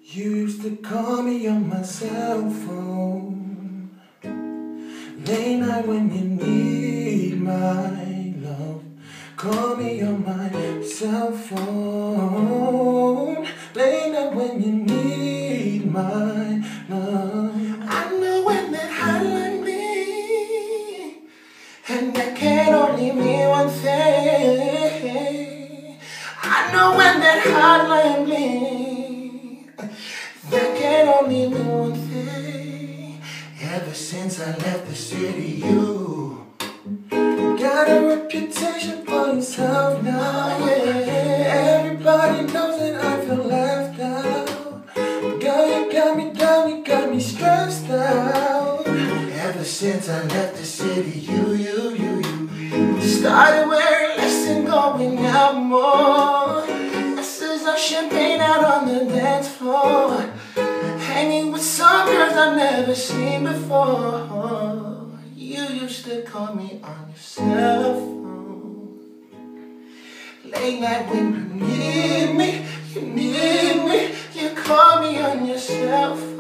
You used to call me on my cell phone, late night when you need my love. Call me on my cell phone, late night when you need my love. I know when that hotline bling, and that can only mean one thing. I know when that hotline bling, that can only mean one thing. Ever since I left the city, you got a reputation for yourself now, yeah. Everybody knows that I feel left out. Girl, you got me down, you got me stressed out. Ever since I left the city, you started wearing less and going out more. Glasses of champagne out on the dance floor, hanging with some girls I've never seen before. You used to call me on your cell phone, late night when you need me, you call me on your cell phone.